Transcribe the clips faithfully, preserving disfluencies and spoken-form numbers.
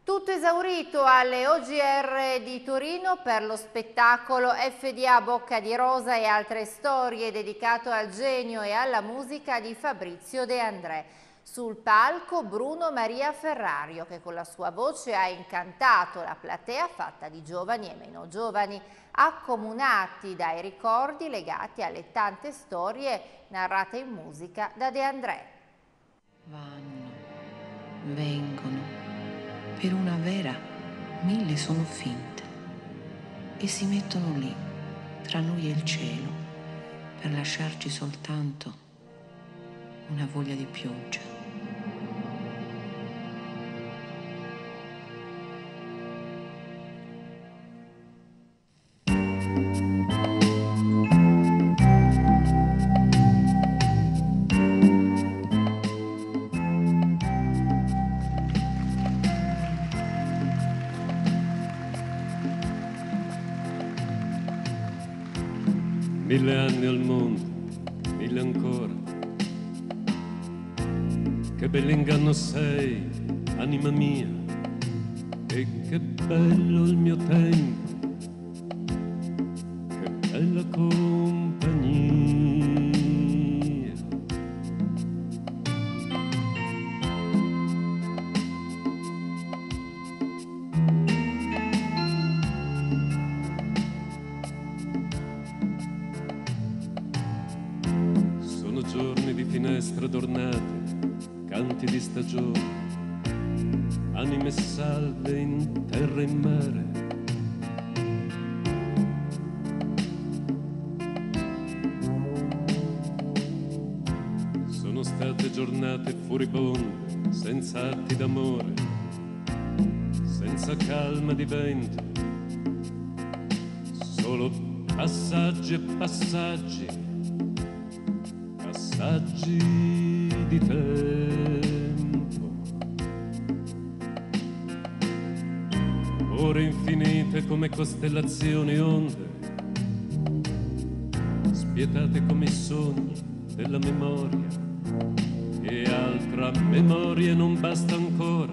Tutto esaurito alle O G R di Torino per lo spettacolo F D A Bocca di Rosa e altre storie dedicato al genio e alla musica di Fabrizio De André. Sul palco Bruno Maria Ferrario, che con la sua voce ha incantato la platea fatta di giovani e meno giovani, accomunati dai ricordi legati alle tante storie narrate in musica da De André. Vanno, vengono. Per una vera, mille sono finte e si mettono lì, tra noi e il cielo, per lasciarci soltanto una voglia di pioggia. Mille anni al mondo, mille ancora. Che bell'inganno sei, anima mia, e che bello il mio tempo, che bella compagnia. Giorni di finestre adornate, canti di stagione, anime salve in terra e in mare. Sono state giornate furibonde, senza atti d'amore, senza calma di vento, solo passaggi e passaggi. Passaggi di tempo, ore infinite come costellazioni onde, spietate come i sogni della memoria, e altra memoria non basta ancora.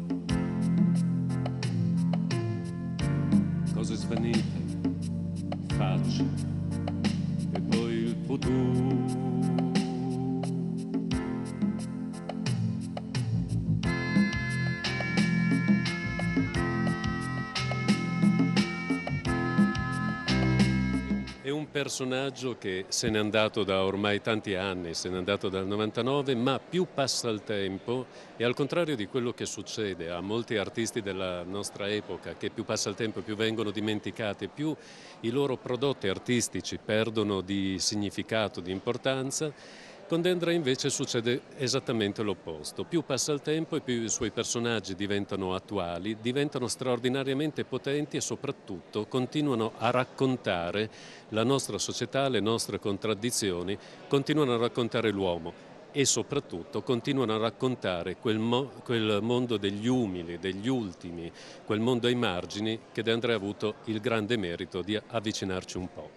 Cose svanite, facce, e poi il futuro. È un personaggio che se n'è andato da ormai tanti anni, se n'è andato dal novantanove, ma più passa il tempo e al contrario di quello che succede a molti artisti della nostra epoca, che più passa il tempo più vengono dimenticati, più i loro prodotti artistici perdono di significato, di importanza, con De André invece succede esattamente l'opposto. Più passa il tempo e più i suoi personaggi diventano attuali, diventano straordinariamente potenti e soprattutto continuano a raccontare la nostra società, le nostre contraddizioni, continuano a raccontare l'uomo e soprattutto continuano a raccontare quel, mo quel mondo degli umili, degli ultimi, quel mondo ai margini che De André ha avuto il grande merito di avvicinarci un po'.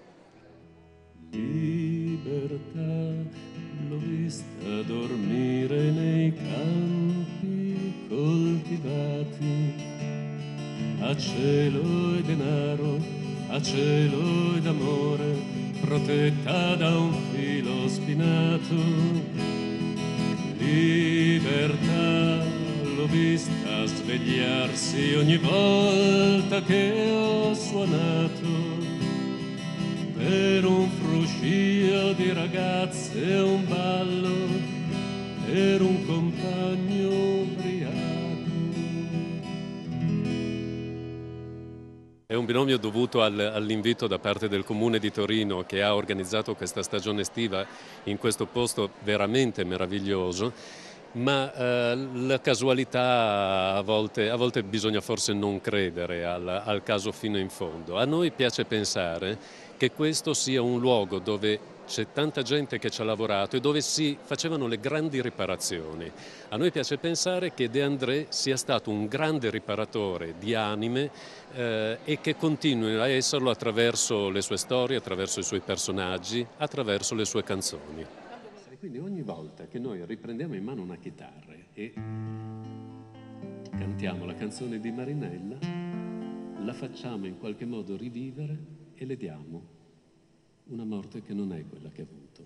Libertà. L'ho vista dormire nei campi coltivati, a cielo e denaro, a cielo ed amore, protetta da un filo spinato. Libertà, l'ho vista svegliarsi ogni volta che ho suonato, per un fruscio di ragazze e un ballo, per un compagno ubriaco. È un binomio dovuto al, all'invito da parte del Comune di Torino, che ha organizzato questa stagione estiva in questo posto veramente meraviglioso. Ma eh, la casualità a volte, a volte bisogna forse non credere al, al caso fino in fondo. A noi piace pensare che questo sia un luogo dove c'è tanta gente che ci ha lavorato e dove si facevano le grandi riparazioni. A noi piace pensare che De André sia stato un grande riparatore di anime eh, e che continui a esserlo attraverso le sue storie, attraverso i suoi personaggi, attraverso le sue canzoni. Quindi ogni volta che noi riprendiamo in mano una chitarra e cantiamo la canzone di Marinella, la facciamo in qualche modo rivivere e le diamo una morte che non è quella che ha avuto.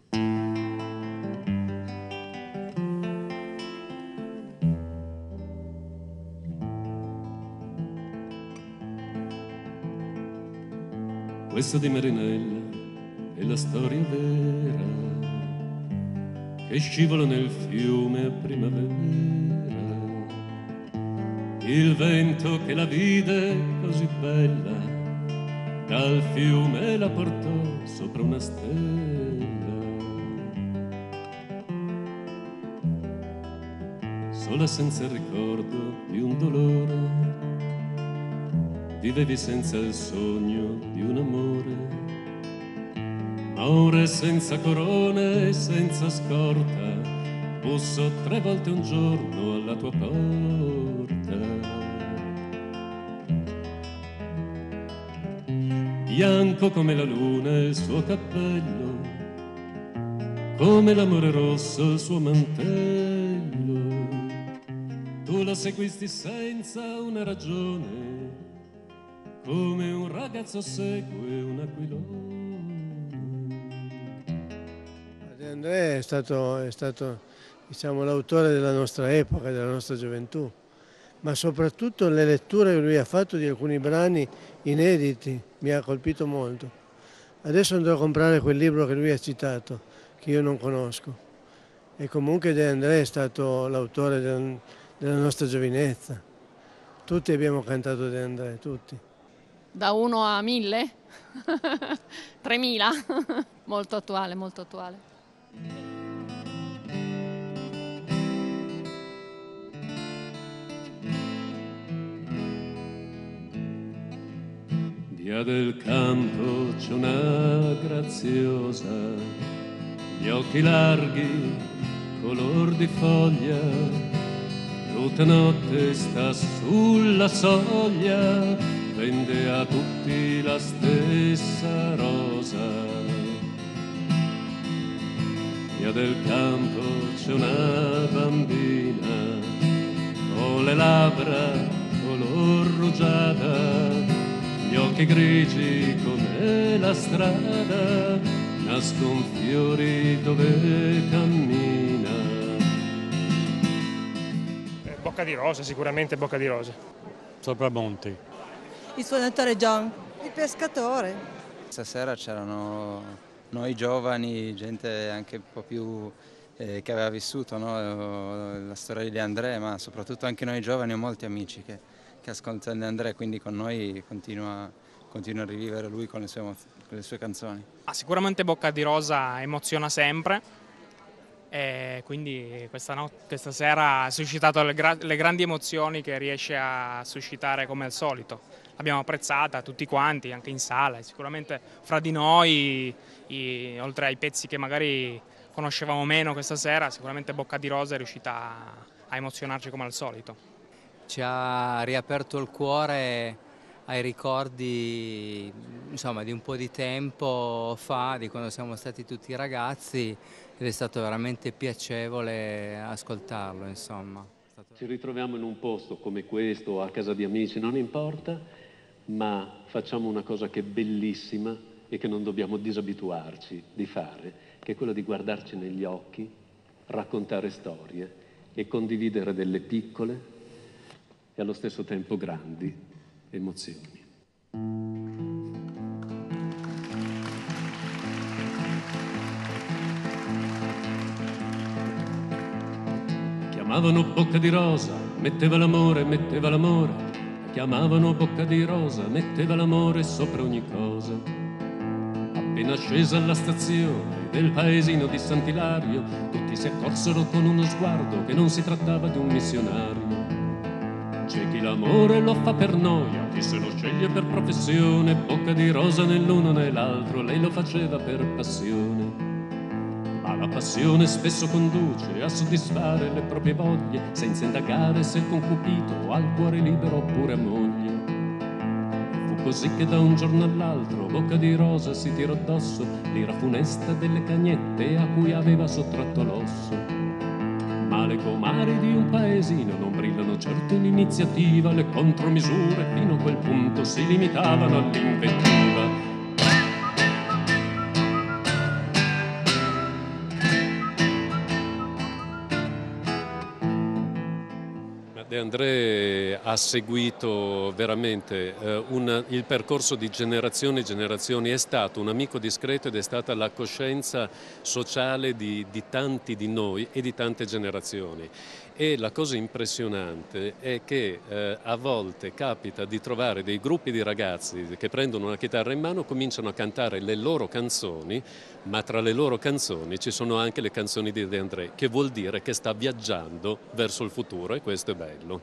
Questa di Marinella è la storia vera che scivola nel fiume a primavera. Il vento che la vide così bella dal fiume la portò sopra una stella. Sola senza il ricordo di un dolore, vivevi senza il sogno di un amore, ma ora è senza corona e senza scorta, busso tre volte un giorno alla tua porta. Bianco come la luna il suo cappello, come l'amore rosso il suo mantello, tu lo seguisti senza una ragione, come un ragazzo segue un aquilone. De André è stato, è stato diciamo, l'autore della nostra epoca, della nostra gioventù, ma soprattutto le letture che lui ha fatto di alcuni brani inediti mi ha colpito molto. Adesso andrò a comprare quel libro che lui ha citato, che io non conosco. E comunque De André è stato l'autore del, della nostra giovinezza. Tutti abbiamo cantato De André, tutti. Da uno a mille? tremila? Molto attuale, molto attuale. Via del campo c'è una graziosa, gli occhi larghi, color di foglia, tutta notte sta sulla soglia, vende a tutti la stessa rosa. Via del campo c'è una bambina, con le labbra color rugiada, gli occhi grigi come la strada, nascon fiori dove cammina. Bocca di Rosa, sicuramente Bocca di Rosa. Sopramonti. Il suonatore John, il pescatore. Stasera c'erano noi giovani, gente anche un po' più eh, che aveva vissuto, no? La storia di De André, ma soprattutto anche noi giovani ho molti amici che, che ascoltano De André, quindi con noi continua, continua a rivivere lui con le sue, con le sue canzoni. Ah, sicuramente Bocca di Rosa emoziona sempre, e quindi questa, no, questa sera ha suscitato le, gra le grandi emozioni che riesce a suscitare come al solito. L'abbiamo apprezzata tutti quanti, anche in sala, sicuramente fra di noi, i, oltre ai pezzi che magari conoscevamo meno questa sera, sicuramente Bocca di Rosa è riuscita a, a emozionarci come al solito. Ci ha riaperto il cuore ai ricordi, insomma, di un po' di tempo fa, di quando siamo stati tutti ragazzi, ed è stato veramente piacevole ascoltarlo, insomma. Ci ritroviamo in un posto come questo, a casa di amici, non importa, ma facciamo una cosa che è bellissima e che non dobbiamo disabituarci di fare, che è quella di guardarci negli occhi, raccontare storie e condividere delle piccole e allo stesso tempo grandi emozioni. Chiamavano Bocca di Rosa, metteva l'amore, metteva l'amore. Chiamavano Bocca di Rosa, metteva l'amore sopra ogni cosa. Appena scesa alla stazione del paesino di Sant'Ilario, tutti si accorsero con uno sguardo che non si trattava di un missionario. C'è chi l'amore lo fa per noia, chi se lo sceglie per professione. Bocca di Rosa nell'uno nell'altro, lei lo faceva per passione. Ma la passione spesso conduce a soddisfare le proprie voglie, senza indagare se il concupito ha il cuore libero oppure a moglie. E fu così che da un giorno all'altro Bocca di Rosa si tirò addosso l'ira funesta delle cagnette a cui aveva sottratto l'osso. Male com'ha affari di un paesino non brillano certo in iniziativa, le contromisure fino a quel punto si limitavano all'invettiva. De André ha seguito veramente eh, un, il percorso di generazioni e generazioni, è stato un amico discreto ed è stata la coscienza sociale di, di tanti di noi e di tante generazioni. E la cosa impressionante è che eh, a volte capita di trovare dei gruppi di ragazzi che prendono una chitarra in mano, cominciano a cantare le loro canzoni, ma tra le loro canzoni ci sono anche le canzoni di De André, che vuol dire che sta viaggiando verso il futuro, e questo è bello.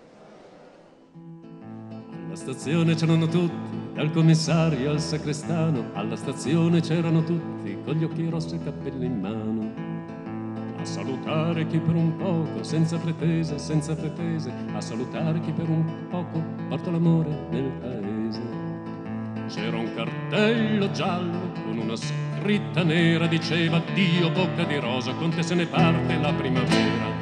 Alla stazione c'erano tutti, dal commissario al sacrestano, alla stazione c'erano tutti con gli occhi rossi e i cappelli in mano. A salutare chi per un poco, senza pretese, senza pretese, a salutare chi per un poco porta l'amore nel paese. C'era un cartello giallo con una scritta nera, diceva addio bocca di rosa, con te se ne parte la primavera.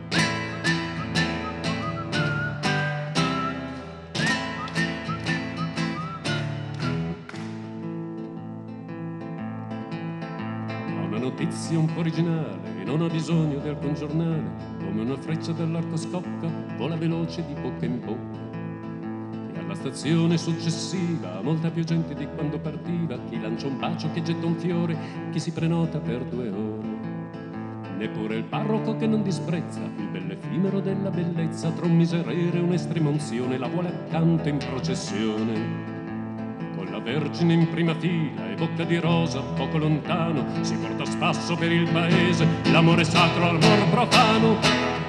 Ho una notizia un po' originale, non ha bisogno di alcun giornale, come una freccia dall'arco scocca, vola veloce di bocca in bocca. E alla stazione successiva, molta più gente di quando partiva, chi lancia un bacio, chi getta un fiore, chi si prenota per due ore. Neppure il parroco che non disprezza il bell'effimero della bellezza, tra un miserere e un'estrema unzione, la vuole accanto in processione. La Vergine in prima fila e bocca di rosa poco lontano, si porta a spasso per il paese l'amore sacro al amor profano.